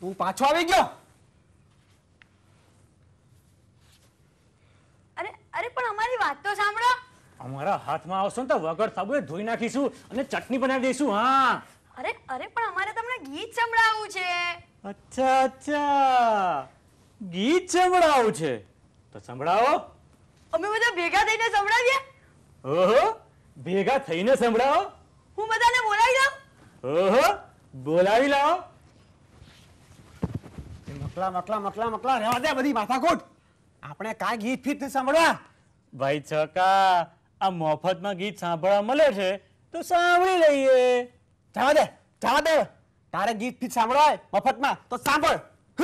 હું પાછો આવી ગયો. અરે અરે પણ અમારી વાત તો સાંભળો. અમારા હાથમાં આવશો ને તો વગર સાબુએ ધોઈ નાખીશું અને ચટણી બનાવી દઈશું. હા અરે અરે પણ અમારે તમને ગીત સંભળાવવું છે. અચ્છા અચ્છા, ગીત સંભળાવું છે તો સંભળાવો. અમે બધા ભેગા થઈને સંભળાવીએ. ઓહો, ભેગા થઈને સંભળાવો. હું બધાને બોલાવી દઉં. ઓહો, બોલાવી લાવો. મકલા મકલા મકલા મકલા રહેવા દે બધી માથાકૂટ. આપણે કાંઈ ગીત ફીત સાંભળવા. ભાઈ છકા, આ મફતમાં ગીત સાંભળવા મળે છે તો સાંભળી લઈએ. જવા દે જવા દે. તારે ગીત ફીત સાંભળવા હોય મફતમાં તો સાંભળ.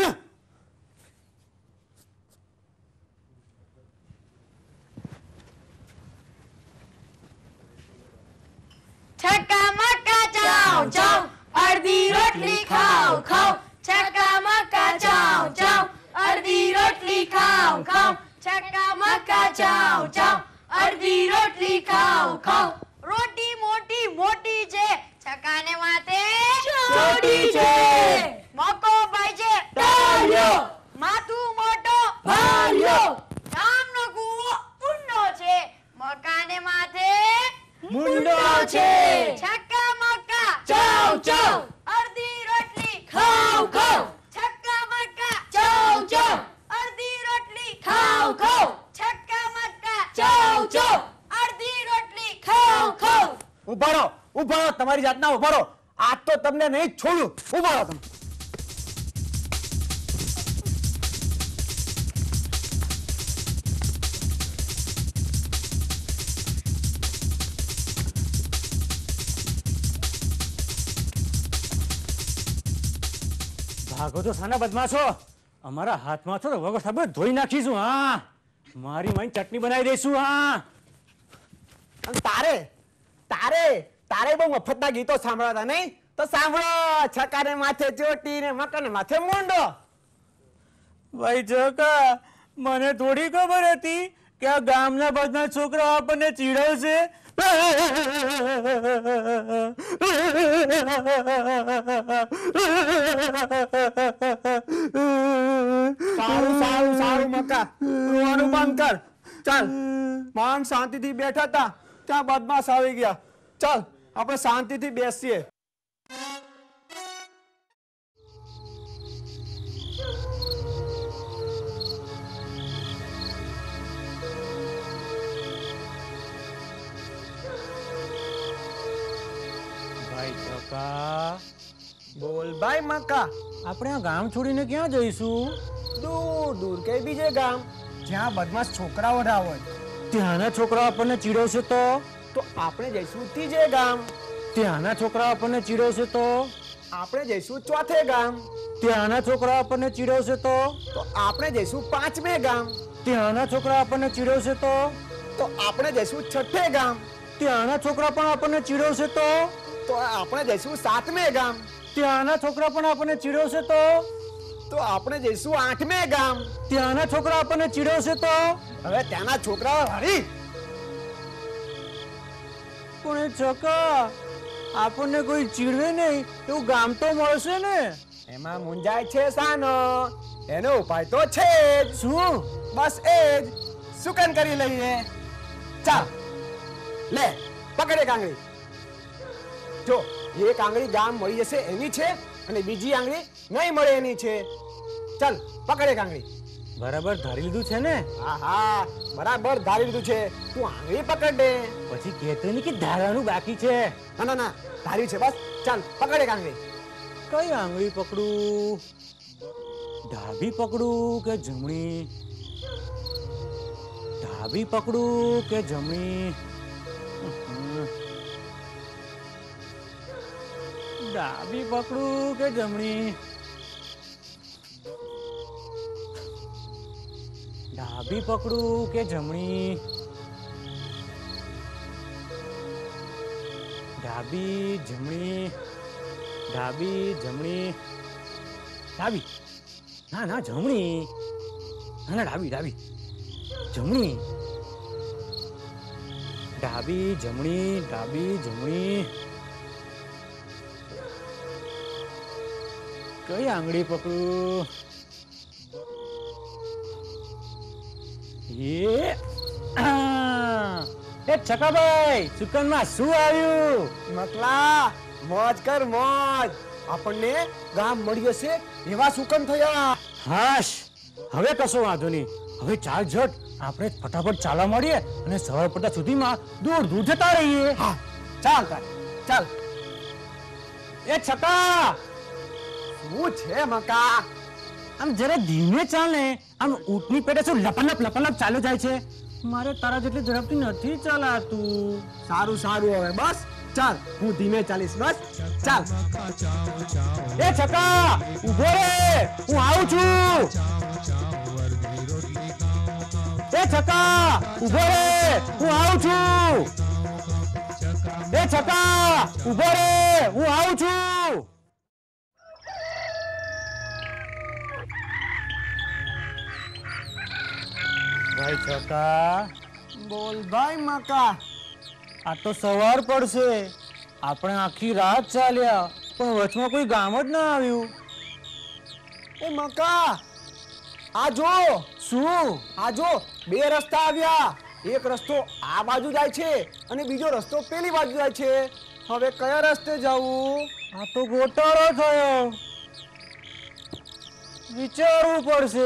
છક્કા મક્કા ચાવ ચાવ, અડધી રોટલી ખાવ ખાવ. છક્કા મક્કા ચાવ ચાવ, અડધી રોટલી ખાવ ખાવ. છક્કા મક્કા ચાવ ચાવ, અડધી રોટલી ખાવ ખાવ. રોટી મોટી મોટી છે, છક્કાને માથે ચોટી છે. મક્કો ભાઈ છે ટાળ્યો, માથું મોટો ભાલ્યો. ગામનો કૂવો ઊંડો છે, મકાને માથે મુંડો છે. છક્કા મક્કા ચાવ ચાવ, અડધી રોટલી ખાવ ખાવ. છક્કા મક્કા ચાવ ચાવ, અડધી રોટલી ખાવ ખાવ. છક્કા મક્કા ચાવ ચાવ, અડધી રોટલી ખાવ ખાવ. ઉભા રહો તમારી જાતના ઉભા રહો. આજ તો તમને નહીં છોડું. ઉભા રહો તમે. ભાગો તો સાના બદમાશો. અમારા હાથમાં છો તો વગર સાબુએ ધોઈ નાખીશું. હા, મારી મારી ચટણી બનાવી દઈશું. હા, અને તારે તારે તારે બહુ મફતના ગીતો સાંભળતા નહીં તો સાંભળો. છકાને માથે ચોટી ને મકાને માથે મુંડો. ભાઈ છકા, મને થોડી ખબર હતી કે આ ગામના બધા છોકરાઓ આપણને ચીડવશે. સારું સારું સારું મક્કા, રોવાનું બંધ કર. ચાલ, માન શાંતિથી બેઠા હતા ત્યાં બદમાશ આવી ગયા. ચાલ આપણે શાંતિથી બેસીએ. ભાઈ છકા, બોલ ભાઈ મક્કા. આપણે આ ગામ છોડીને ક્યાં જઈશું? દૂર દૂર કે બીજે ગામ જ્યાં બદમાશ છોકરાઓ ના હોય. ત્યાંના છોકરાઓ આપણને ચીડવશે તો આપણે જઈશું ત્રીજે ગામ. ત્યાંના છોકરાઓ આપણને ચીડવશે તો આપણે જઈશું ચોથે ગામ. ત્યાંના છોકરાઓ આપણને ચીડવશે તો આપણે જઈશું પાંચમે ગામ. ત્યાંના છોકરાઓ આપણને ચીડવશે તો આપણે જઈશું છઠ્ઠે ગામ. ત્યાંના છોકરા પણ આપણને ચીડવશે તો આપણે જઈશું સાતમે ગામ. ત્યાંના છોકરા પણ આપણને ચીડવશે તો આપણે જઈશું આઠમે ગામ. ત્યાંના છોકરા આપણને ચીડવશે તો હવે ત્યાંના છોકરાઓ હરી. પણ એ છકા, આપણને કોઈ ચીડવે નહીં એવું ગામ તો મળશે ને? એમાં મુંજાય છે સાનો, એનો ઉપાય તો છે જ. શું? બસ એ જ સુકન કરી લઈએ. ચાલ લે, પકડે કાંગળી. જો એક આંગળી ગામ મળી જશે એની છે અને બીજી આંગળી નહીં મળે એની છે. ચાલ પકડે કાંગળી. બરાબર ધારી લીધું છે ને? હા હા, બરાબર ધારી લીધું છે. તું આંગળી પકડ દે. પછી કહેતો નહીં કે ધારવાનું બાકી છે. ના ના ના, ધાર્યું છે બસ. ચાલ પકડે કાંગળી. કઈ આંગળી પકડું? ડાબી પકડું કે જમણી? ડાબી પકડું કે જમણી? ડાબી પકડું કે જમણી? ડાબી પકડું કે જમણી? ડાબી જમણી, ડાબી જમણી, ડાબી. ના ના, જમણી. ના ના, ડાબી ડાબી. જમણી. ડાબી જમણી, ડાબી જમણી. કઈ આંગળી પકડું? એ છકાભાઈ, સુકનમાં શું આવ્યું? મકલા મોજ કર મોજ. આપણને ગામ મળી હશે એવા સુકન થયા. હાશ, હવે કશો વાંધો નહીં. હવે ચાલ ઝટ, આપણે ફટાફટ ચાલવા મળીએ અને સવાર પડતા સુધીમાં દૂર દૂર જતા રહીએ. હા ચાલ તાર ચાલ. એ છકા, શું છે મકા? આમ જરા ધીમે ચાલ ને. આમ ઊંટની પેટે શું લપલપ લપલપ ચાલ્યો જાય છે. મારે તારા જેટલી ઝડપથી નથી ચાલાતું. સારું સારું, હવે બસ ચાલ, હું ધીમે ચાલીશ. બસ ચાલ. એ છકા, ઊભો રે, હું આવું છું. એ છકા, ઊભો રે, હું આવું છું. એ છકા, ઊભો રે, હું આવું છું. ભાઈ છકા, બોલ ભાઈ મકા. આ તો સવાર પડશે. આપણે આખી રાત ચાલ્યા પણ વચમાં કોઈ ગામ જ ના આવ્યું. એ મકા, આ જો. શું? આ જો, બે રસ્તા આવ્યા. એક રસ્તો આ બાજુ જાય છે અને બીજો રસ્તો પેલી બાજુ જાય છે. હવે કયા રસ્તે જવું? આ તો ગોટાળો થયો. વિચારવું પડશે.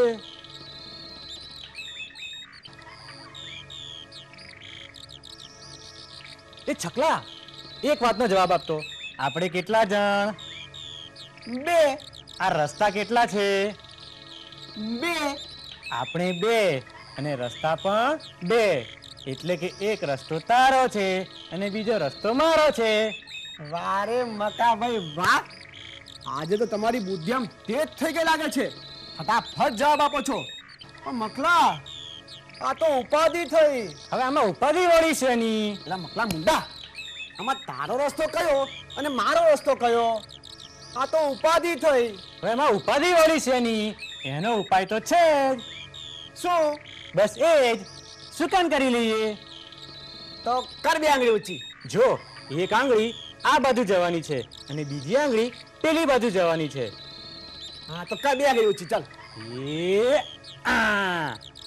એ છકલા, એક વાતનો જવાબ આપતો. આપણે કેટલા જણ? બે. આ રસ્તા કેટલા છે? બે. આપણે બે અને રસ્તા પણ બે. એટલે કે એક રસ્તો તારો છે અને બીજો રસ્તો મારો છે. વારે મકા ભાઈ વાહ. આજે તો તમારી બુદ્ધિ આમ તેજ થઈ ગઈ લાગે છે. ફટાફટ જવાબ આપો છો. પણ મકલા, આ તો ઉપાધિ થઈ. હવે આમાં ઉપાધિ વળી છે ની. એટલે મકલા મુંડા, આમાં તારો રસ્તો કયો અને મારો રસ્તો કયો? આ તો ઉપાધિ થઈ. હવે એમાં ઉપાધિ વળી છે ની. એનો ઉપાય તો છે જ. શું? બસ એ જ, સુકાન કરી લઈએ. તો કર બે આંગળી ઊંચી. જો, એક આંગળી આ બાજુ જવાની છે અને બીજી આંગળી પેલી બાજુ જવાની છે. હા તો કર બે આંગળી ઊંચી. ચાલ. એ આ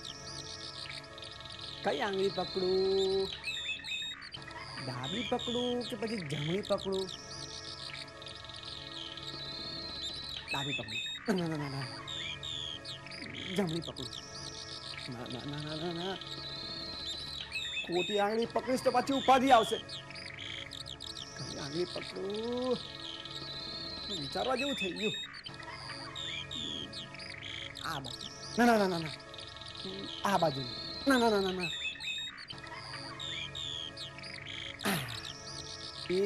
કઈ આંગળી પકડું? ડાબી પકડું કે પછી જમણી પકડું? ડાબી પકડું. ના ના ના ના, જમણી પકડું. ના ના ના ના ના ના, ખોટી આંગળી પકડીશ તો પાછી ઉપાધિ આવશે. કઈ આંગળી પકડું? વિચારવા જેવું થઈ ગયું. આ બાજુ. ના ના ના ના ના, આ બાજુ. ના ના ના ના ના. એ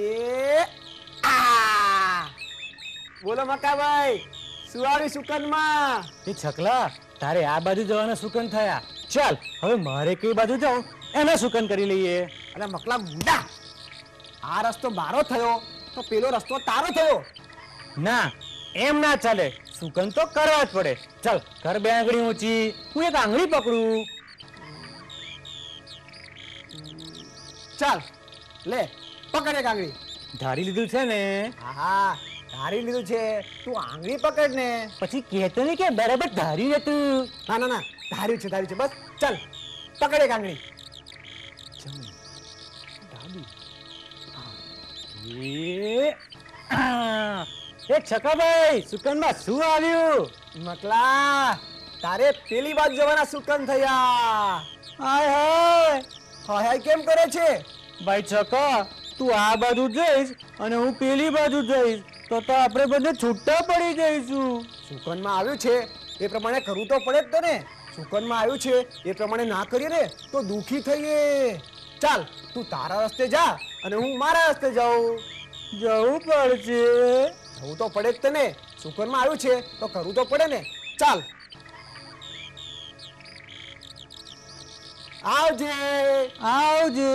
આ બોલો મકાભાઈ, શું આવી સુકનમાં? એ છકલા, તારે આ બાજુ જવાના સુકન થયા. ચાલ, હવે મારે કઈ બાજુ જાઉં એના સુકન કરી લઈએ. અરે મકલા મુંડા, આ રસ્તો મારો થયો તો પેલો રસ્તો તારો થયો. ના, એમ ના ચાલે. સુકન તો કરવા જ પડે. ચાલ, કર બે આંગળી ઊંચી, હું એક આંગળી પકડું. ચાલ લે, પકડ એક આંગળી. ધારી લીધું છે ને? હા, ધારી લીધું છે. તું આંગળી પકડ ને. પછી કહેતો નહીં કે બરાબર ધાર્યું હતું. ના ના ના, ધાર્યું છે ધાર્યું છે. બસ ચાલ, પકડ એક આંગળી. જમણી, ડાબી. એ છકાભાઈ, સુકનમાં શું આવ્યું? મકલા, તારે પેલી બાજુ જવાના સુકન થયા. હાય હાય. હાય કેમ કરે છે? ભાઈ છકા, તું આ બાજુ જઈશ અને હું પેલી બાજુ જઈશ તો આપણે બંને છૂટા પડી જઈશું. સુકનમાં આવ્યું છે એ પ્રમાણે કરવું તો પડે જ તો ને. સુકનમાં આવ્યું છે એ પ્રમાણે ના કરીએ ને તો દુઃખી થઈએ. ચાલ, તું તારા રસ્તે જા અને હું મારા રસ્તે જાઉં. જવું પડશે. જવું તો પડે જ તને. સુકનમાં આવ્યું છે તો કરવું તો પડે ને. ચાલ, આવજે. આવજે.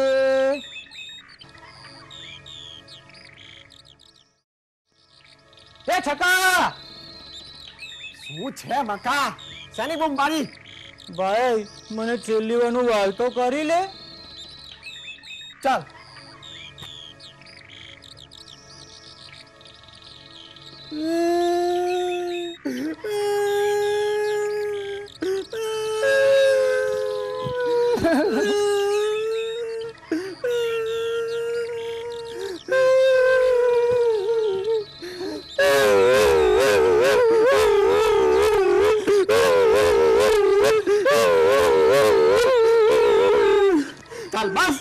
એ છકા, શું છે મકા? શાની બૂમ પાડી? ભાઈ મને છેલ્લી વાનું વાલ તો કરી લે. ચાલ. ચાલ બસ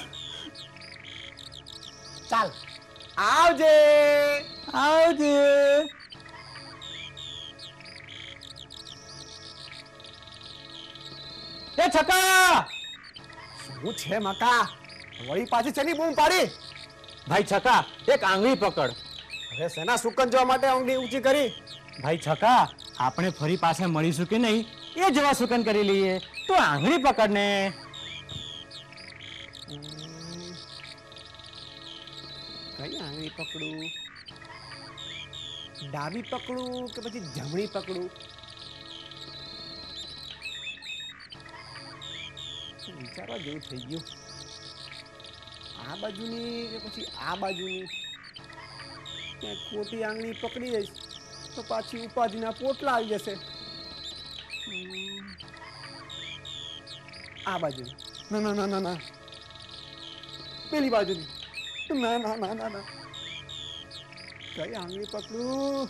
ચાલ આવજે આવજે. એ છકા, શું છે મકા? વળી પાછી ચની બૂમ પાડી? ભાઈ છકા, એક આંગળી પકડ. હવે સેના સુકન જોવા માટે આંગળી ઊંચી કરી? ભાઈ છકા, આપણે ફરી પાછા મળીશું કે નહીં એ જવા સુકન કરી લઈએ. તો આંગળી પકડ ને. કઈ આંગળી પકડું? ડાબી પકડું કે પછી જમણી પકડું? વિચારવા જેવું થઈ ગયું. આ બાજુની કે પછી આ બાજુની? ક્યાંક ખોટી આંગળી પકડી જઈશ તો પાછી ઉપાધિના પોટલા આવી જશે. આ બાજુની? ના ના ના ના ના. પેલી બાજુની? ના ના ના ના ના. કઈ આંગળી પકડું?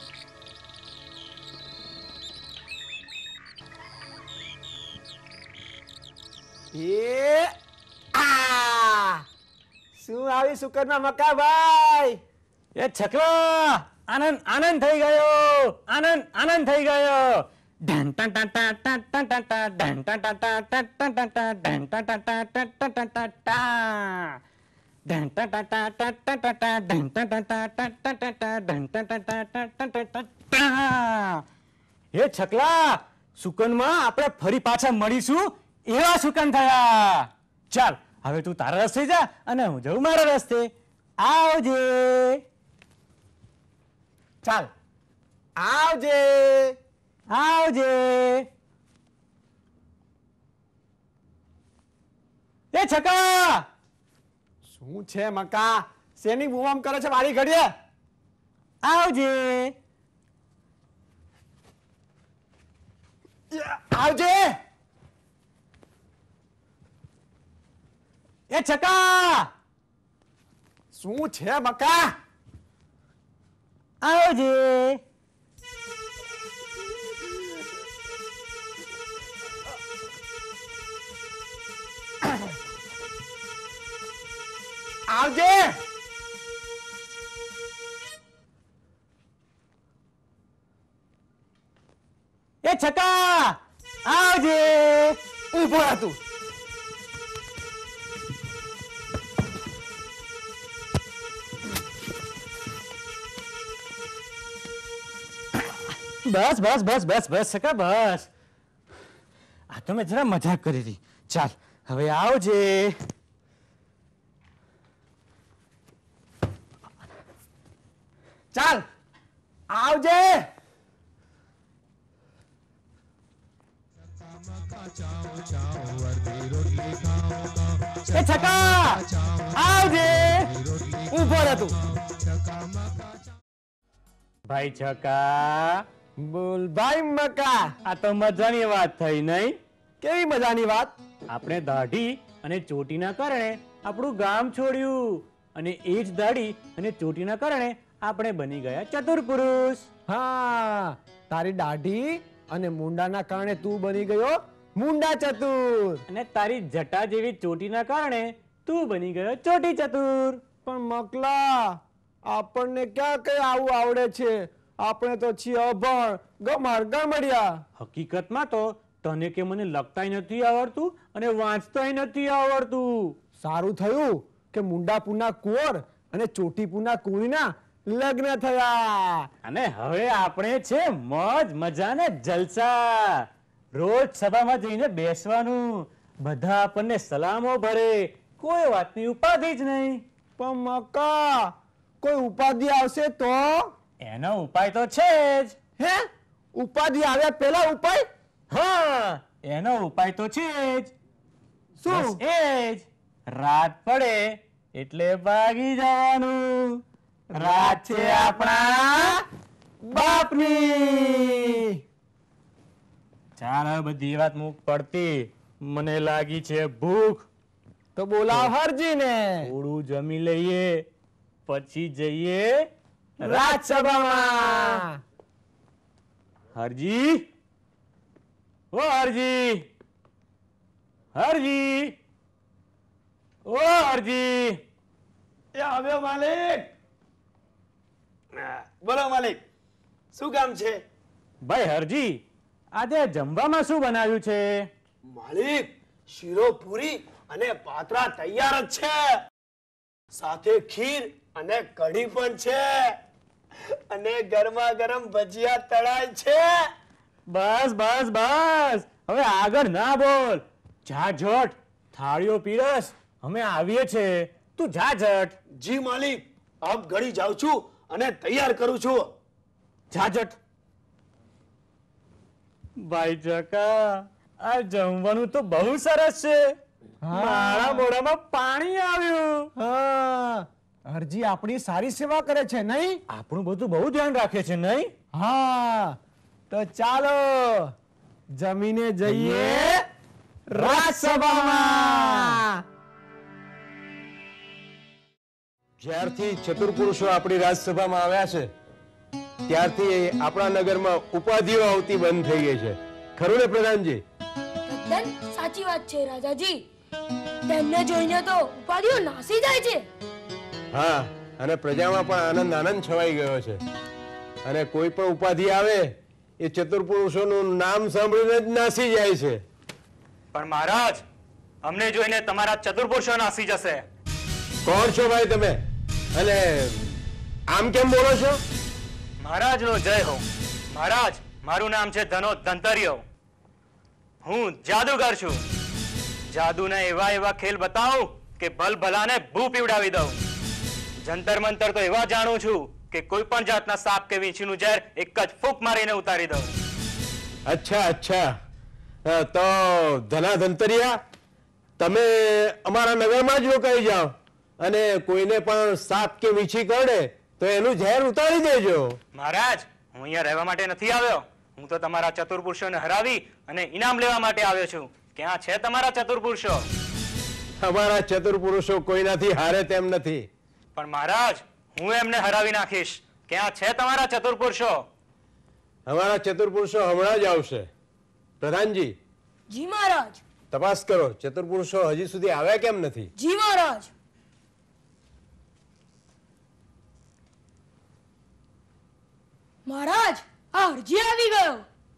એ આ શું આવી સુકનમાં મકા ભાઈ? એ છકલા, આનંદ આનંદ થઈ ગયો, આનંદ આનંદ થઈ ગયો. ઢન ટન ટન ટન ટન ટન ટન ટન ટન ટન ટન ટન ટન ટન ટન ટન ઢન ટન ટન ટન ટન ટન ટન ટન ટન. એ છકલા, સુકનમાં આપણે ફરી પાછા મળીશું એવા સુકન થયા. ચાલ હવે તું તારા રસ્તે જા અને હું જઉં મારા રસ્તે. આવજે. ચાલ આવજે આવજે. એ છકા, શું છે મકા? શેની બૂમ કરે છે મારી ઘડીએ? આવજે. આવજે. એ છકા, શું છે મકા? આવજે. આવજે. એ છકા, આવજે. ઊભો રહે તું. બસ બસ બસ બસ બસ છકા બસ. આ તો મેં જરા મજાક કરી હતી. ચાલ હવે આવજે. ચાલ આવજે. એ છકા, આવજે. ઊભો રહે તું. ભાઈ છકા, બોલ ભાઈ મકા. આ તો મજાની વાત થઈ નહીં? કેવી મજાની વાત? આપણે દાઢી અને ચોટીના કારણે આપણું ગામ છોડ્યું અને એ જ દાઢી અને ચોટીના કારણે આપણે બની ગયા ચતુર પુરુષ. હા, તારી દાઢી અને મુંડાના કારણે તું બની ગયો મુંડા ચતુર. અને તારી જટા જેવી ચોટીના કારણે તું બની ગયો ચોટી ચતુર. પણ મકલા, આપણને ક્યાં કઈ આવું આવડે છે? આપણે તો છીએ અભણ ગમાર ગમડિયા. હકીકતમાં તો તને કે મને લખતાય નથી આવડતું અને વાંચતાય નથી આવડતું. સારું થયું કે મુંડા પુના કુંવર અને ચોટી પુના કુંવરીના લગ્ન થયા. અને હવે આપણે છે મોજ મજા ને જલસા. રોજ સભામાં જઈને બેસવાનું, બધા આપણને સલામો ભરે, કોઈ વાતની ઉપાધિ જ નહીં. પણ મકા, કોઈ ઉપાધિ આવશે તો? એનો ઉપાય તો છે જ. હે? ઉપાધિ આવ્યા પહેલા ઉપાય? હા, એનો ઉપાય તો છે જ. શું? બસ એ જ, રાત પડે એટલે ભાગી જવાનું. રાત છે આપણા બાપની. ચાલ હવે બધી વાત મૂક પડતી, મને લાગી છે ભૂખ. તો બોલાવ હરજીને. થોડું જમી લઈએ પછી જઈએ રાજસભામાં. હરજી, ઓ હરજી, હરજી, ઓ હરજી. એ આવ્યો માલિક. બોલો માલિક, શું કામ છે? ભાઈ હરજી, આજે જમવામાં શું બનાવ્યું છે? માલિક, શીરો પૂરી અને પાતરા તૈયાર જ છે, સાથે ખીર અને કઢી પણ છે, અને ગરમા ગરમ ભજીયા તળાય છે. બસ બસ બસ, હવે આગળ ના બોલ. જા ઝટ, થાળીઓ પીરસ, અમે આવીએ છે. તું જા ઝટ. જી માલિક, આપ ઘડી જાઉં છું અને તૈયાર કરું છું. જા ઝટ. ભાઈ ચકા, આ જમવાનું તો બહુ સરસ છે. મારા મોઢામાં પાણી આવ્યું. હા, હરજી આપણી સારી સેવા કરે છે નહીં? આપણું બધું બહુ ધ્યાન રાખે છે નહીં? હા, તો ચાલો જમીને જઈએ રાજસભામાં. જ્યારથી ચતુર પુરુષો આપણી રાજસભામાં આવ્યા છે ત્યારથી આપણા નગરમાં ઉપાધિઓ આવતી બંધ થઈ ગઈ છે. ખરું ને પ્રધાનજી? તદ્દન સાચી વાત છે રાજાજી. તેમને જોઈને તો ઉપાધિઓ નાસી જાય છે. હા, અને પ્રજામાં પણ આનંદ છવાઈ ગયો છે. અને કોઈ પણ ઉપાધિ આવે એ ચતુર પુરુષોનું નામ સાંભળીને જ નાસી જાય છે. પણ મહારાજ, અમને જોઈને તમારા ચતુર પુરુષો નાસી જશે. કોણ છો ભાઈ તમે, અને આમ કેમ બોલો છો? મહારાજનો જય હો. મહારાજ, મારું નામ છે ધંતરિયો. હું જાદુગર છું. જાદુના એવા ખેલ બતાવું કે ભલાને ભૂ પીવડાવી દઉં. જંતર મંતર તો એવા જાણું છું કે કોઈ પણ જાતના સાપ કે વીંછીનું ઝેર એક જ ફૂંક મારીને ઉતારી દઉં. અચ્છા અચ્છા, તો ધંતરિયા, તમે અમારા નગરમાં જ રોકાઈ જાઓ અને કોઈને પણ સાપ કે વીંછી કરડે તો એનું ઝેર ઉતારી દેજો. મહારાજ, હું અહીંયા રહેવા માટે નથી આવ્યો. હું તો તમારા ચતુર પુરુષોને હરાવી અને ઇનામ લેવા માટે આવ્યો છું. ક્યાં છે તમારા ચતુર પુરુષો? અમારા ચતુર પુરુષો કોઈનાથી હારે તેમ નથી. પણ મહારાજ, હું એમને હરાવી નાખીશ. ક્યાં છે તમારા ચતુર પુરુષો? અમારા ચતુર પુરુષો હમણાં જ આવશે. પ્રધાનજી, જી મહારાજ. તપાસ કરો, ચતુર પુરુષો હજી સુધી આવ્યા કેમ નથી? જી મહારાજ. મહારાજ, આ હરજી આવી ગયો.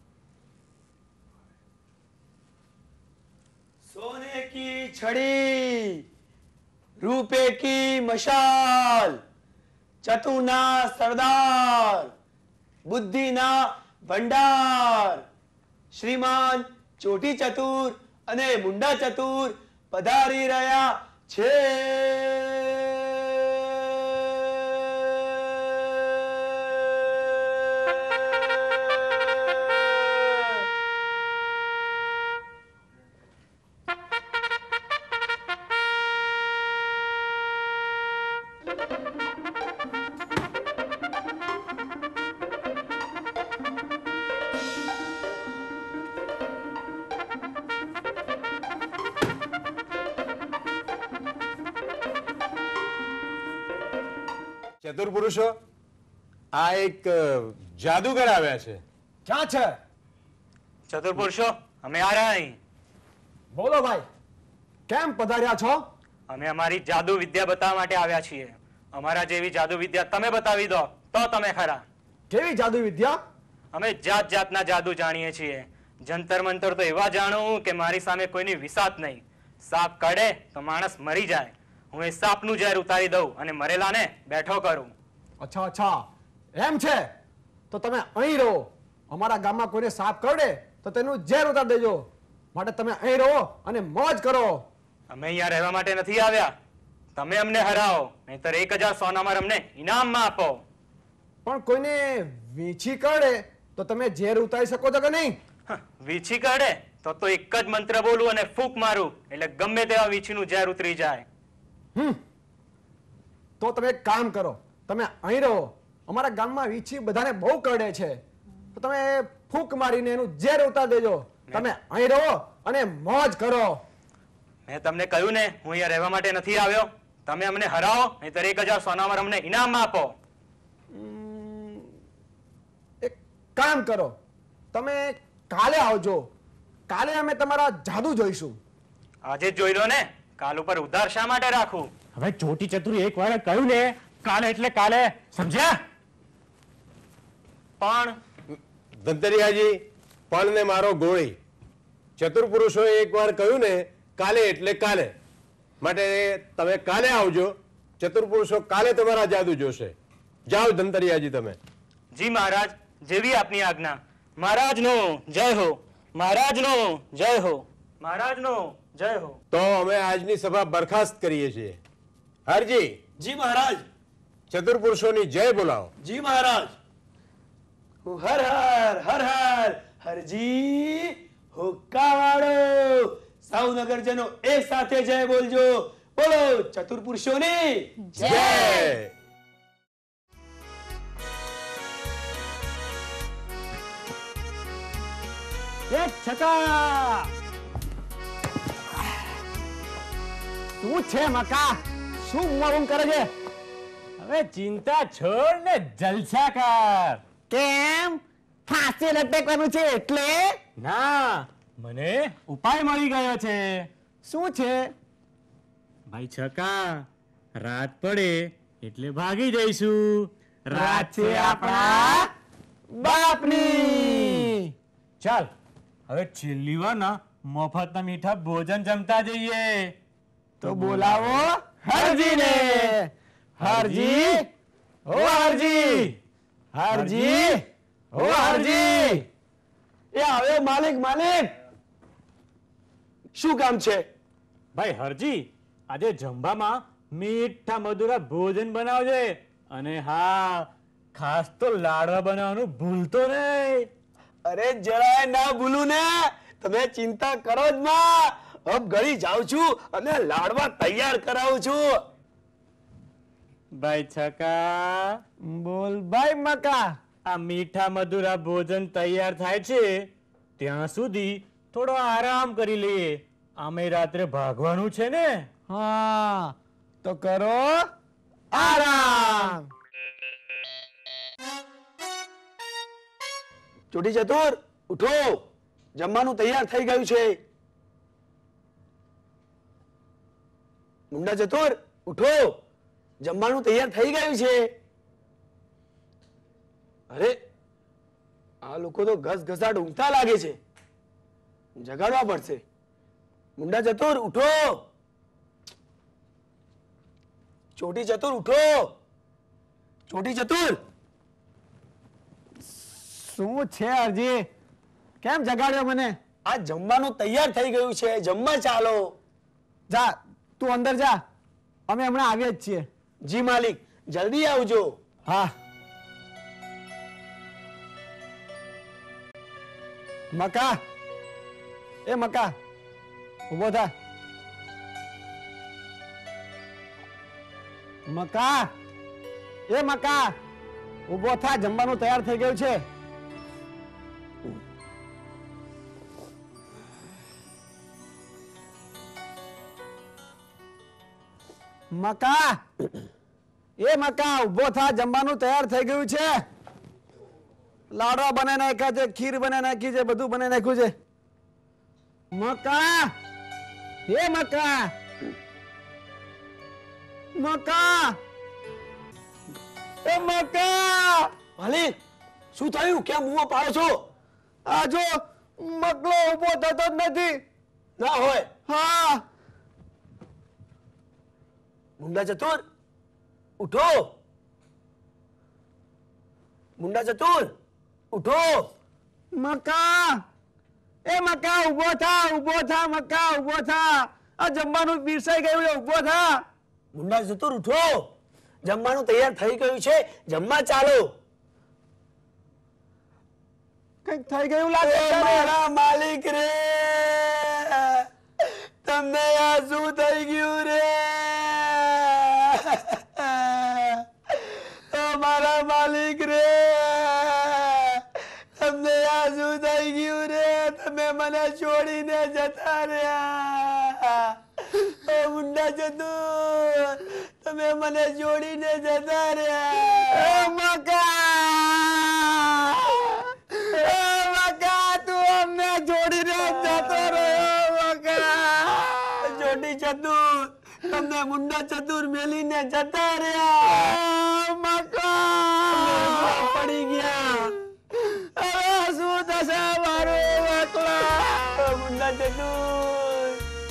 सोने की छड़ी, रूपे की मशाल, चतुना सरदार, बुद्धि ना भंडार, श्रीमान ચોટી ચતુર અને મુંડા ચતુર પધારી રહ્યા છે. ચતુર પુરુષો, આ એક જાદુગર આવ્યા છે. ક્યાં છે? ચતુર પુરુષો, અમે આ રહ્યા અહીં. બોલો ભાઈ, કેમ પધાર્યા છો? અમે અમારી જાદુ વિદ્યા બતાવવા માટે આવ્યા છીએ. અમારા જેવી જાદુ વિદ્યા તમે બતાવી દો તો તમે ખરા. કેવી જાદુ વિદ્યા? અમે જાત જાતના જાદુ જાણીએ છીએ. જંતર મંતર તો એવા જાણું કે મારી સામે કોઈની વિસાત નહીં. સાપ કડે તો માણસ મરી જાય. હું એ સાપનું ઝેર ઉતારી દઉં અને મરેલાને બેઠો કરું. અચ્છા અચ્છા, એમ છે તો તમે અહીં રહો. અમારા ગામમાં કોઈને સાપ કરડે તો તેનું ઝેર ઉતારી દેજો. માટે તમે અહીં રહો અને મોજ કરો. અમે અહીંયા રહેવા માટે નથી આવ્યા. તમે અમને હરાવો, નહીંતર 1000 સોનામાં અમને ઇનામમાં આપો. પણ કોઈને વીંછી કરડે તો તમે ઝેર ઉતારી શકો છો કે નહીં? વીછી કાઢે તો એક જ મંત્ર બોલું અને ફૂંક મારું એટલે ગમે તેવા વીછીનું ઝેર ઉતરી જાય. તો તમે એક કામ કરો, તમે અહીં રહો, અમારા ગામમાં વીછી બધાને બહુ કરડે છે. તો તમે ફૂંક મારીને એનું ઝેર ઉતાર દેજો. તમે અહીં રહો અને મોજ કરો. મેં તમને કહ્યું ને, હું અહીંયા રહેવા માટે નથી આવ્યો. તમે અમને હરાવો, નહીંતર 1000 સોનામાં અમને ઇનામમાં આપો. એક કામ કરો, તમે કાલે આવજો. કાલે અમે તમારા જાદુ જોઈશું. આજે જ જોઈ લો ને, કાલ ઉપર ઉધાર શા માટે રાખું? હવે ચોટી ચતુરી એક વાર કહ્યું ને, કાલે એટલે કાલે, સમજ્યા? પણ ધંતરિયાજી, પણ ને મારો ગોળી. ચતુર પુરુષોએ એકવાર કહ્યું ને, કાલે એટલે કાલે. માટે તમે કાલે આવજો. ચતુર પુરુષો કાલે તમારા જાદુ જોશે. જાઓ ધંતરિયાજી તમે. જી મહારાજ, જેવી આપની આજ્ઞા. મહારાજનો જય હો, મહારાજનો જય હો, મહારાજનો જય હો. તો અમે આજની સભા બરખાસ્ત કરીએ છીએ. હરજી, જી મહારાજ. ચતુર પુરુષોની જય બોલાવો. જી મહારાજ. હર હર હર હર હરજી હુક્કાવાળો. સૌ નગરજનો એક સાથે જય બોલજો. બોલો ચતુર પુરુષોની જય. એક છકા. શું છે મકા? શું ઉમ કરે છે? હવે ચિંતા છોડ ને જલસા કર. કેમ? ફાંસી લટકવાનું છે એટલે? ના, મને ઉપાય મળી ગયો છે. શું છે? ભાઈ છકા, રાત પડે એટલે ભાગી જઈશું. રાત છે આપણા બાપની. ચાલ, હવે છેલ્લી વાર ના મફતના મીઠા ભોજન જમતા જઈએ. તો બોલાવો હરજીને. હરજી, ઓ હરજી, હરજી, ઓ હરજી. એ આવ્યો માલિક. માલિક, શું કામ છે? ભાઈ હરજી, આજે જમવામાં મીઠા મધુરા ભોજન બનાવજે. અને હા, ખાસ તો લાડવા બનાવવાનું ભૂલતો નહીં. અરે જરાય ના ભૂલું ને. તમે ચિંતા કરો જ માં. હવે ઘડી જાઉં છું અને લાડવા તૈયાર કરાવું છું. ભાઈ છકા, બોલ ભાઈ મકા. આ મીઠા મધુરા ભોજન તૈયાર થાય છે ત્યાં સુધી થોડો આરામ કરી લઈએ. આમે રાત્રે ભાગવાનું છે ને. હા, તો કરો આરામ. ચોટી ચતુર, ઉઠો. જમવાનું તૈયાર થઈ ગયું છે. મુંડા ચતુર, ઉઠો. જમવાનું તૈયાર થઈ ગયું છે. અરે, આ લોકો તો ઘસઘસાટ ઊંઘતા લાગે છે. જગાડવા પડશે. મુંડા ચતુર, ઉઠો. ચોટી ચતુર, ઉઠો. ચોટી ચતુર. શું છે હરજી? કેમ જગાડ્યો મને? આ જમવાનું તૈયાર થઈ ગયું છે. જમવા ચાલો. જા, તું અંદર જા. અમે હમણાં આવીએ જ છીએ. જી માલિક, જલ્દી આવજો. હા. મકા, એ મકા, ઉભો થા. મકા, એ મકા, ઉભો થા. જમવાનું તૈયાર થઈ ગયું છે. મકા, એ મકા, ઉભો થા. જમવાનું તૈયાર થઈ ગયું છે. લાડવા બનાવી નાખ્યા છે, ખીર બનાવી નાખી છે, બધું બનાવી નાખ્યું છે. મકા, હે મકા, મકા, એ મકા. માલિક, શું થયું? કેમ મુંહ પાડો છો? આ જો મકલો ઉભો થતો જ નથી. ના હોય. હા. મુંડા ચતુર, ઉઠો. મુંડા ચતુર, ઉઠો. મકા, એ મકા, ઉભો થા, ઉભો થા. મકા, ઉભો થા. આ જમવાનું પીરસાઈ ગયું છે, ઉભો થા. મુંડા ચતુર, ઉઠો. જમવાનું તૈયાર થઈ ગયું છે. જમવા ચાલો. કઈક થઈ ગયું લાગે છે. મારા માલિક રે, તમને આ શું થઈ ગયું રે? મારા માલિક જતા રહ્યા. ઓ મુંડા ચતુર, તમે મને જોડીને જતા રહ્યા. મકા તું અમને જોડીને જતો રહ્યો મકા. જોડી ચતુર, તમને મુંડા ચતુર મેલીને જતા રહ્યા. મકા પડી ગયા. હવે શું થશે મારું મકલા. મુંડા ચતુર.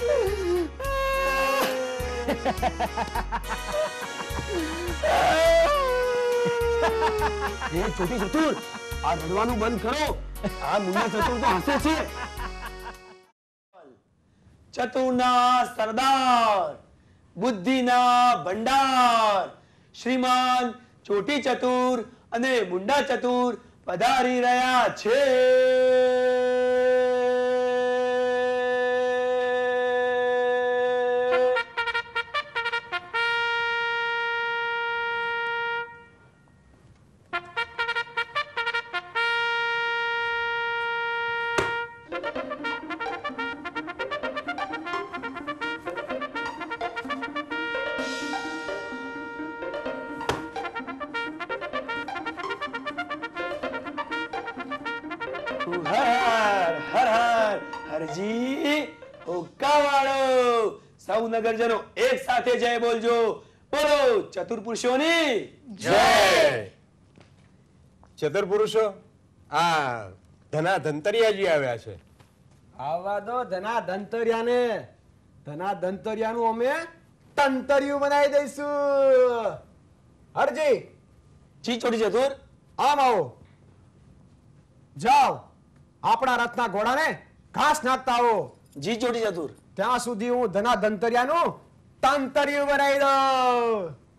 એ છોટી ચતુર, આ રડવાનું બંધ કરો. આ મુન્ના ચતુર તો હસે છે. ચતુરના સરદાર, બુદ્ધિના ભંડાર, શ્રીમાન ચોટી ચતુર અને મુંડા ચતુર પધારી રહ્યા છે. હર હર હર હરજી હુક્કાવાળો. સૌ નગરજનો એક સાથે જય બોલજો. બોલો ચતુર પુરુષોની જય. ચતુર પુરુષો, આ ધના ધંતરિયાજી આવ્યા છે. આવા દો ધના ધંતરિયાને. ધના ધંતરિયાનું અમે તંતરિયું બનાવી દઈશું. હરજી, જી ચોટી ચતુર. આમ આવો. જાઓ, આપણા રથના ઘોડાને ઘાસ નાખતા આવો. જી ચોટી ચતુર. ત્યાં સુધી હું ધના ધંતરિયાનું તંતરિયું બનાવી દઉં.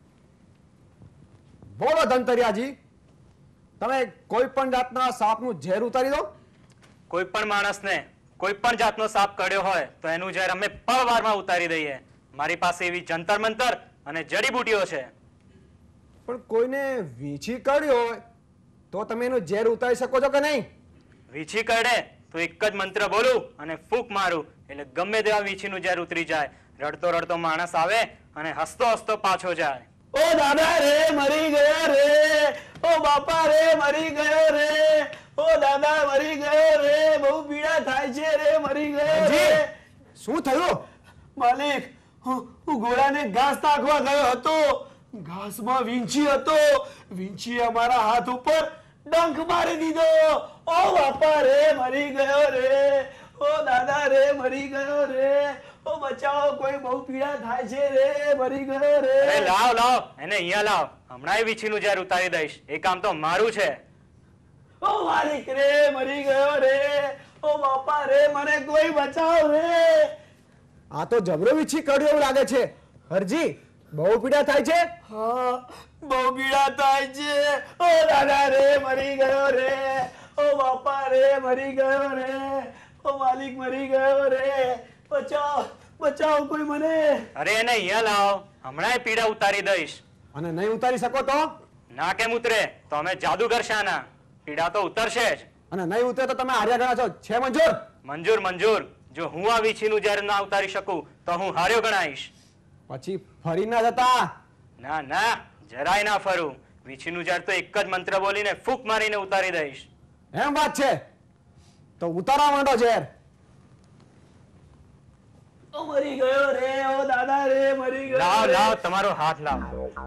બોલો ધંતરિયાજી, તમે કોઈ પણ જાતના સાપનું ઝેર ઉતારી દો. કોઈ પણ માણસને કોઈ પણ જાતનો સાપ કડ્યો હોય તો એનું ઝેર અમે પળવારમાં ઉતારી દઈએ. મારી પાસે એવી જંતર મંતર અને જડીબુટીઓ છે. પણ કોઈને વીંછી કાઢ્યો હોય તો તમે એનું ઝેર ઉતારી શકો છો કે નહીં? વીછી કરડે તો એક જ મંત્ર બોલું અને ફૂંક મારું એટલે ગમે તેવા વીછીનું ઝેર ઉતરી જાય. રડતો રડતો માણસ આવે અને હસતો હસતો પાછો જાય. ઓ દાદા રે મરી ગયો રે. ઓ બાપા રે મરી ગયો રે. ઓ દાદા મરી ગયો રે. બહુ પીડા થાય છે રે. મરી ગયો રે. શું થયું? માલિક, હું ઘોડાને ઘાસ નાખવા ગયો હતો. ઘાસમાં વીંછી હતો. વીંછીએ અમારા હાથ ઉપર ડંખ મારી દીધો. ઓ બાપા રે મરી ગયો રે. ઓ દાદા રે મરી ગયો રે. ઓ બચાવો, કોઈ બહુ પીડા થાય છે રે. મરી ગયો રે. અરે લાવ લાવ એને અહીંયા લાવ. હમણાં વીછીનું ઝેર ઉતારી દઈશ. એ કામ તો મારું છે. ઓ માલિક રે મરી ગયો રે. ઓ બાપા રે મને કોઈ બચાવ રે. આ તો જબરો વીછી કાઢ્યો એવું લાગે છે. હરજી, બહુ પીડા થાય છે? હા, બહુ પીડા થાય છે. ઓ દાદા રે મરી ગયો રે. ઓ બાપા રે મરી ગયો રે. ઓ માલિક મરી ગયો રે. બચાવ બચાવ કોઈ મને. અરે એને અહીંયા લાવ. હમણાં પીડા ઉતારી દઈશ. અને નહીં ઉતારી શકો તો? ના કેમ ઉતરે? તો અમે જાદુગર શાના? પીડા તો ઉતરશે જ. અને નહીં ઉતરે તો તમે હાર્યા ગણા છો. છે મંજૂર? મંજૂર મંજૂર. જો હું આ વીછીનું ઝેર ના ઉતારી શકું તો હું હાર્યો ગણાઈશ. પછી ફરી ના જતા. ના ના, જરાય ના ફરું. વીછીનું ઝેર તો એક જ મંત્ર બોલીને ફૂંક મારીને ઉતારી દઈશ. એમ વાત છે તો ઉતારવા માંડો ઝેર. ઓ મરી ગયો રે. ઓ દાદા રે મરી ગયો લાવ રે. લાવ તમારો હાથ લાવ.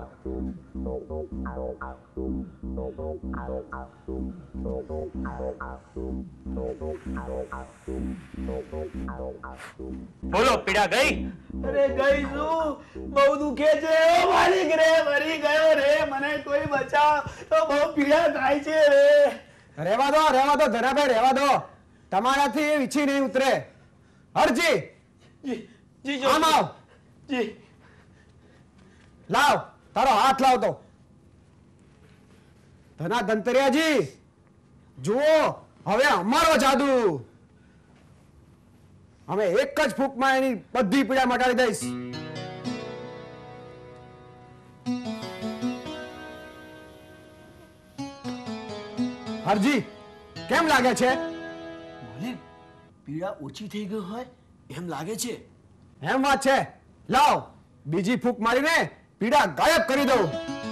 બોલો પીડા ગઈ? અરે ગઈ શું? બહુ દુખે છે. ઓ માલિક રે મરી ગયો રે. મને કોઈ બચાવ. તો બહુ પીડા થાય છે રે. રહેવા દો ધનાભાઈ, રહેવા દો. તમારાથી વીછી નહીં ઉતરે. હરજી, જી જી આમ આવ. જી. લાવ, તારો હાથ લાવ તો. ધના ધંતરિયાજી, જુઓ હવે અમારો જાદુ. અમે એક જ ફૂંકમાં એની બધી પીડા મટાડી દઈશ. હરજી, કેમ લાગે છે? માલિક, પીડા ઓછી થઈ ગઈ હોય એમ લાગે છે. એમ વાત છે. લાવ બીજી ફૂંક મારીને પીડા ગાયબ કરી દઉં.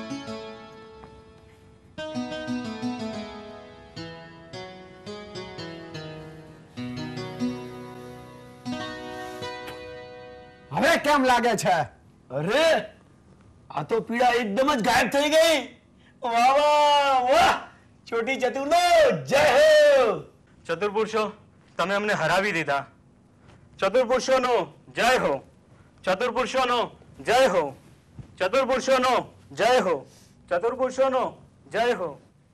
હવે કેમ લાગે છે? અરે આ તો પીડા એકદમ જ ગાયબ થઈ ગઈ. વાહ વાહ વાહ, છોટી ચતુરનો જય હો. ચતુર પુરુષો, તમે અમને હરાવી દીધા. ચતુર પુરુષોનો જય હો. ચતુર પુરુષોનો જય હો. ચતુર પુરુષોનો જય હો. ચતુર પુરુષોનો જય હો.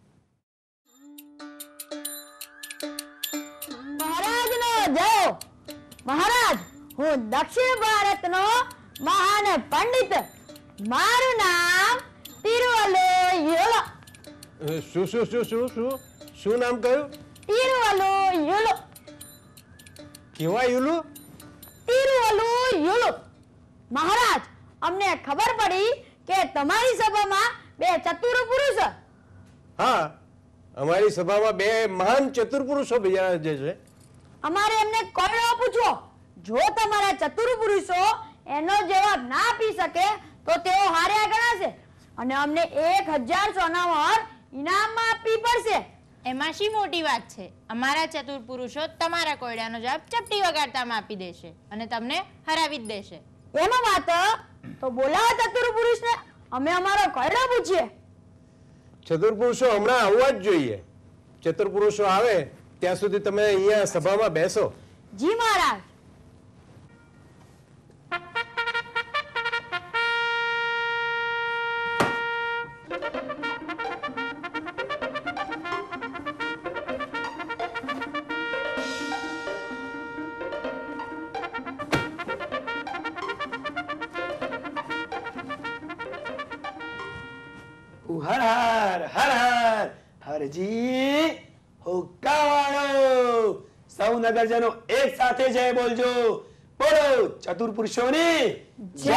મહારાજનો જય હો. મહારાજ, હું દક્ષિણ ભારતનો મહાન પંડિત, મારું નામ તિરુવલ્લુર. શું શું શું શું શું શું નામ કહ્યું? તિરુવલ્લુર. કેવા યુલુ? તિરુવલ્લુર. મહારાજ, અમને ખબર પડી કે તમારી સભામાં બે ચતુર પુરુષ. હા, અમારી સભામાં બે મહાન ચતુર પુરુષો બિરાજે છે. અમારે એમને કોયડો પૂછવો. જો તમારા ચતુર પુરુષો એનો જવાબ ના આપી શકે તો તેઓ હાર્યા ગણાશે અને અમને 1000 સોનામહોર ઇનામમાં આપવી પડશે. એમાં શી મોટી વાત છે? અમારા ચતુર પુરુષો તમારા કોયડાનો જવાબ ચપટી વગાડતામાં આપી દેશે અને તમને હરાવી જ દેશે. એમાં વાત તો બોલાવો ચતુર પુરુષને, અમે અમારો કોયડો પૂછીએ. ચતુર પુરુષો હમણાં આવવા જ જોઈએ. ચતુર પુરુષો આવે ત્યાં સુધી તમે અહીંયા સભામાં બેસો. જી મહારાજ. હર હર હર હર હરજી હુક્કાવાળો. સૌ નગરજનો એક સાથે જય બોલજો. બોલો ચતુર પુરુષોની જય.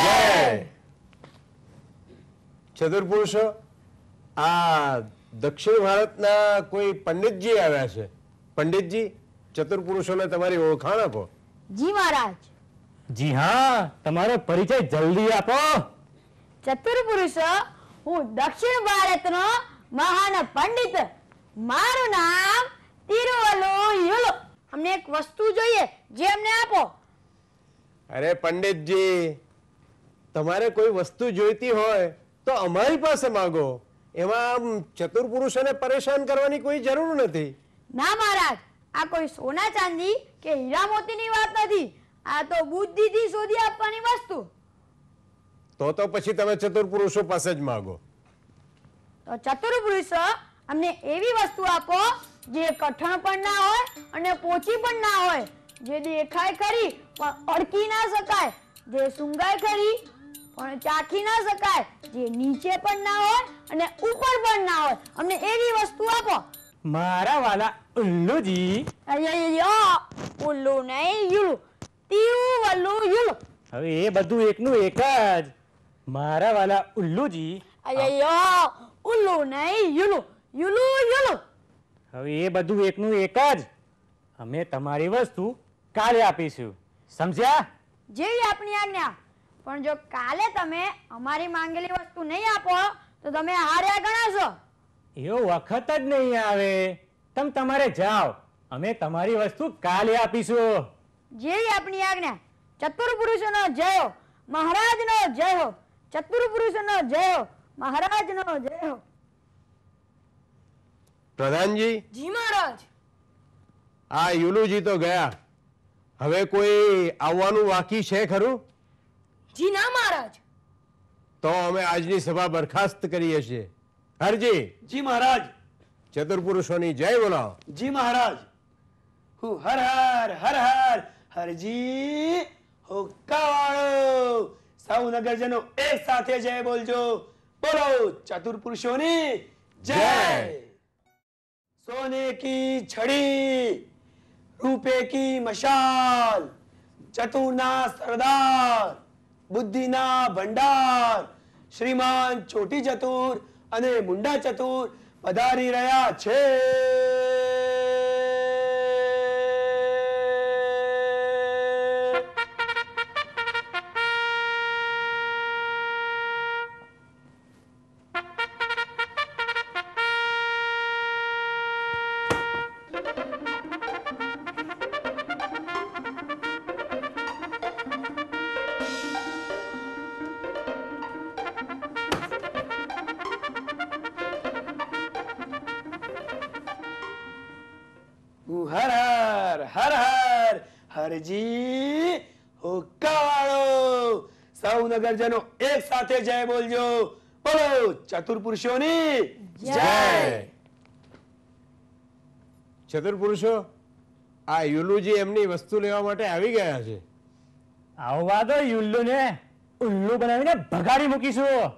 ચતુર પુરુષો, આ દક્ષિણ ભારતના કોઈ પંડિતજી આવ્યા છે. પંડિતજી, ચતુર પુરુષોને તમારી ઓળખાણ આપો. જી મહારાજ. જી હા, તમારો પરિચય જલ્દી આપો. ચતુર પુરુષ, હું દક્ષિણ ભારતનો મહાન પંડિત, મારું નામ તિરુવલ્લુર. અમને એક વસ્તુ જોઈએ, જે અમને આપો. અરે પંડિતજી, તમારે કોઈ વસ્તુ જોઈતી હોય તો અમારી પાસે માંગો. એમાં આમ ચતુર પુરુષોને પરેશાન કરવાની કોઈ જરૂર નથી. ના મહારાજ, આ કોઈ સોના ચાંદી કે હીરા મોતીની વાત નથી. આ તો બુદ્ધિથી શોધી આપવાની વસ્તુ. તો પછી તમે ચતુર પુરુષો પાસે જ માંગો. તો ચતુર પુરુષ, અમને એવી વસ્તુ આપો જે કઠણ પણ ના હોય અને પોચી પણ ના હોય, જે દેખાય ખરી પણ અડકી ના શકાય, જે સૂંઘાય ખરી પણ ચાખી ના શકાય, જે નીચે પણ ના હોય અને ઉપર પણ ના હોય. અમને એવી વસ્તુ આપો. મારા વાલા ઉલ્લુજી, ઉલ્લુ નહીં, યુલુ. તિરુવલ્લુર. હવે એ બધું એકનું એક જ. મારા વાલા ઉલ્લુજી, ઉલ્લુ નહીં, યુલુ. યુલુ યુલુ. હવે એ બધું એકનું એક જ. અમે તમારી વસ્તુ કાલે આપીશું, સમજ્યા? જેવી આપની આજ્ઞા. પણ જો કાલે તમે અમારી માંગેલી વસ્તુ નહીં આપો તો તમે હાર્યા ગણાશો. એવો વખત જ નહીં આવે. તમે તમારે જાઓ, અમે તમારી વસ્તુ કાલે આપીશું. જેવી આપની આજ્ઞા. ચતુર પુરુષોનો જય હો. મહારાજનો જય હો. ચતુર પુરુષોનો જય હો. મહારાજનો જય હો. પ્રધાનજી, જી મહારાજ. આ યુલુજી તો ગયા. હવે કોઈ આવવાનું બાકી છે ખરું? જી ના મહારાજ. તો અમે આજની સભા બરખાસ્ત કરીએ છીએ. હરજી, જી મહારાજ. ચતુર પુરુષોની જય બોલાવો. જી મહારાજ. હું હર હર હર હર હરજી હુક્કાવાળો. સૌ નગરજનો એક સાથે જય બોલજો. બોલો ચતુર પુરુષોની જય. सोने की छड़ी, रूपे की मशाल, चतुરના સરદાર, બુદ્ધિના ભંડાર, શ્રીમાન ચોટી ચતુર અને મુંડા ચતુર પધારી રહ્યા છે. હર હર હર હર હરજી હુક્કાવાળો. સૌ નગરજનો એક સાથે જય બોલજો. બોલો ચતુર પુરુષોની જય. ચતુર પુરુષો, આ યુલુજી એમની વસ્તુ લેવા માટે આવી ગયા છે. આવવા દો યુલ્લુ ને, ઉલ્લુ બનાવીને ભગાડી મૂકીશું.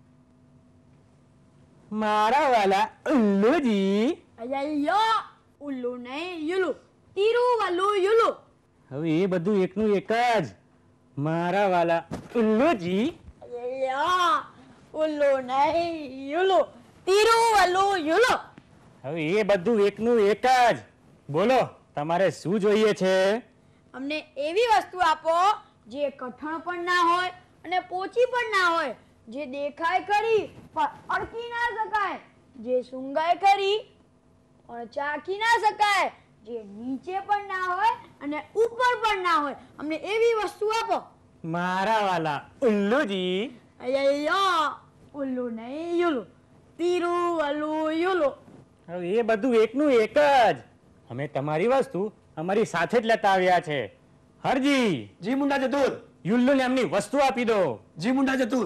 મારા વાલા ઉલ્લુજી, અય્યો ઉલ્લુ નહીં યુલુ, તિરુવલ્લુ યુલુ. હવે એ બધું એકનું એક જ. મારા વાલા ઉલ્લુજી, અય્યો ઉલ્લુ નહીં યુલુ, તિરુવલ્લુ યુલુ. હવે એ બધું એકનું એક જ. બોલો તમારે શું જોઈએ છે? અમને એવી વસ્તુ આપો જે કઠણ પણ ના હોય અને પોચી પણ ના હોય, જે દેખાય ખરી પણ અડકી ના શકાય, જે સૂંઘાય ખરી પણ ચાખી ના શકાય, જે નીચે પણ ના હોય અને ઉપર પણ ના હોય. અમને એવી વસ્તુ આપો. મારા વાલા ઉલ્લુજી, અય્યો ઉલ્લુ નહીં યુલુ, તિરુવલ્લુ યુલુ. હવે એ બધું એકનું એક જ. અમે તમારી વસ્તુ અમારી સાથે જ લેતા આવ્યા છે. હરજી, જી મુંડા ચતુર. યુલ્લુને એમની વસ્તુ આપી દો. જી મુંડા ચતુર.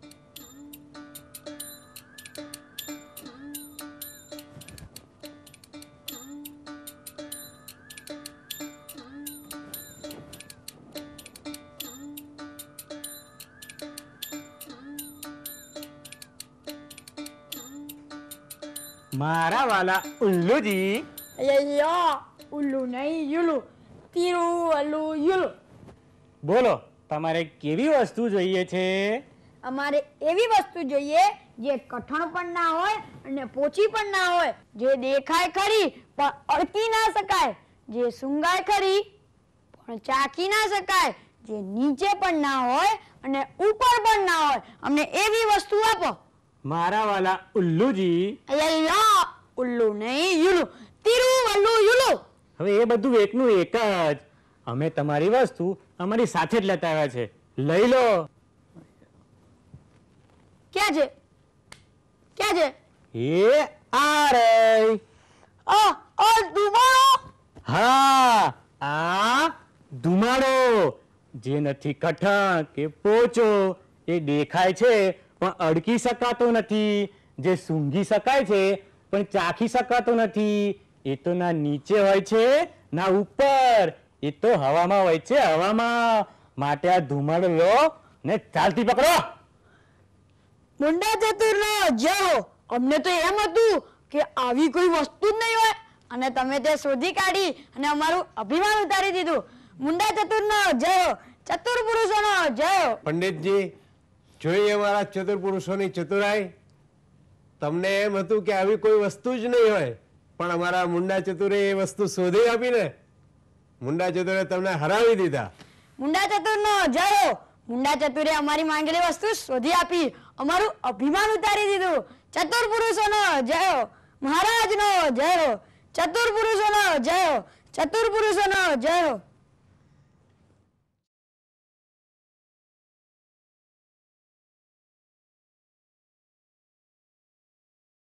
મારા વાલા ઉલ્લુજી, અય્યો ઉલ્લુ નહીં યુલુ, તિરુવલ્લુ યુલુ. બોલો તમારે કેવી વસ્તુ જોઈએ છે? અમારે એવી વસ્તુ જોઈએ જે કઠણ પણ ના હોય અને પોચી પણ ના હોય, જે દેખાય ખરી પણ અડકી ના શકાય, જે સૂંઘાય ખરી પણ ચાખી ના શકાય, જે નીચે પણ ના હોય અને ઉપર પણ ના હોય. અમને એવી વસ્તુ આપો. મારા વાલા ઉલ્લુજી, અય્યો ઉલ્લુ નહીં યુલુ, તિરુવલ્લુ યુલુ. હવે એ બધું એકનું એક જ. અમે તમારી વસ્તુ અમારી સાથે જ લેતા આવ્યા છે. લઈ લો. ક્યાં છે? ક્યાં છે? એ આ રહી. ધુમાડો. હા, આ ધુમાડો. જે નથી કઠણ કે પોચો, એ દેખાય છે પણ અડકી શકાતો નથી, જે સૂંઘી શકાય છે પણ ચાખી શકાતો નથી. એ તો ના નીચે હોય છે ના ઉપર, એ તો હવામાં હોય છે, હવામાં. માટે આ ધુમાડો લો ને ચાલતી પકડો. મુંડા ચતુરનો જય હો. અમને તો એમ હતું કે આવી કોઈ વસ્તુ જ નહીં હોય અને તમે તે શોધી કાઢી અને અમારું અભિમાન ઉતારી દીધું. મુંડા ચતુરનો જય હો, ચતુર પુરુષોનો જય હો. પંડિતજી, જોઈએ અમારા ચતુર પુરુષોની ચતુરાઈ. તમને એમ હતું કે આવી કોઈ વસ્તુ જ નહીં હોય, પણ અમારા મુંડા ચતુરે એ વસ્તુ શોધી આપીને. મુંડા ચતુરે તમને હરાવી દીધા. મુંડા ચતુરનો જય હો. મુંડા ચતુરે અમારી માંગેલી વસ્તુ શોધી આપી, અમારું અભિમાન ઉતારી દીધું. ચતુર પુરુષોનો જય હો, મહારાજનો જય હો. ચતુર પુરુષોનો જય હો, ચતુર પુરુષોનો જય હો.